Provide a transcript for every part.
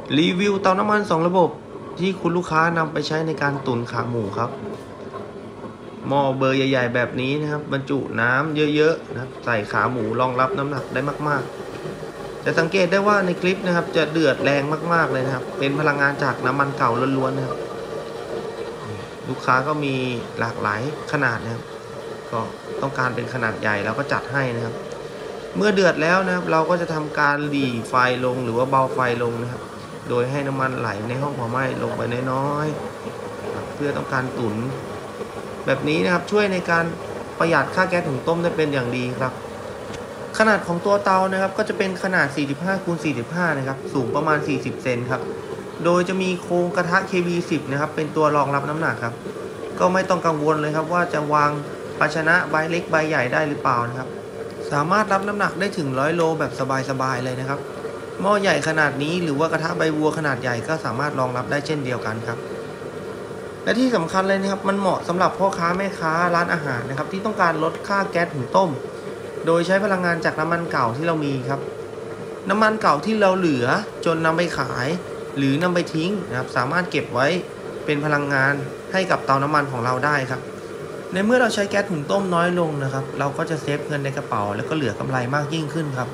รีวิวเตาน้ำมัน2ระบบที่คุณลูกค้านำไปใช้ในการตุ๋นขาหมูครับหม้อเบอร์ใหญ่ๆแบบนี้นะครับบรรจุน้ำเยอะๆนะครับใส่ขาหมูรองรับน้ำหนักได้มากๆจะสังเกตได้ว่าในคลิปนะครับจะเดือดแรงมากๆเลยนะครับเป็นพลังงานจากน้ำมันเก่าล้วนๆนะครับลูกค้าก็มีหลากหลายขนาดนะครับก็ต้องการเป็นขนาดใหญ่เราก็จัดให้นะครับเมื่อเดือดแล้วนะครับเราก็จะทำการหรี่ไฟลงหรือว่าเบาไฟลงนะครับโดยให้น้ำมันไหลในห้องเผาไหม้ลงไปน้อยๆเพื่อต้องการตุ๋นแบบนี้นะครับช่วยในการประหยัดค่าแก๊สหุงต้มได้เป็นอย่างดีครับขนาดของตัวเตานะครับก็จะเป็นขนาด 45x45 นะครับสูงประมาณ 40 เซนครับโดยจะมีโครงกระทะ KB10 นะครับเป็นตัวรองรับน้ำหนักครับก็ไม่ต้องกังวลเลยครับว่าจะวางภาชนะใบเล็กใบใหญ่ได้หรือเปล่านะครับสามารถรับน้ำหนักได้ถึง100 โลแบบสบายๆเลยนะครับหม้อใหญ่ขนาดนี้หรือว่ากระทะใบบัวขนาดใหญ่ก็สามารถรองรับได้เช่นเดียวกันครับและที่สำคัญเลยนะครับมันเหมาะสำหรับพ่อค้าแม่ค้าร้านอาหารนะครับที่ต้องการลดค่าแก๊สหุงต้มโดยใช้พลังงานจากน้ำมันเก่าที่เรามีครับน้ำมันเก่าที่เราเหลือจนนำไปขายหรือนำไปทิ้งนะครับสามารถเก็บไว้เป็นพลังงานให้กับเตาน้ำมันของเราได้ครับในเมื่อเราใช้แก๊สหุงต้มน้อยลงนะครับเราก็จะเซฟเงินในกระเป๋าแล้วก็เหลือกำไรมากยิ่งขึ้นครับ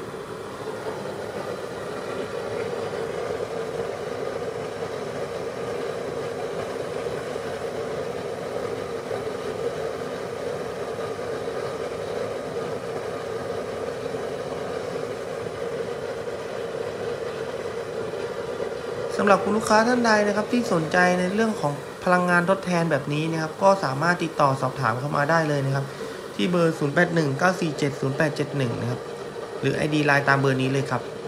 สำหรับคุณลูกค้าท่านใดนะครับที่สนใจในเรื่องของพลังงานทดแทนแบบนี้นะครับก็สามารถติดต่อสอบถามเข้ามาได้เลยนะครับที่เบอร์ 0819470871 นะครับหรือ ID ไลน์ตามเบอร์นี้เลยครับ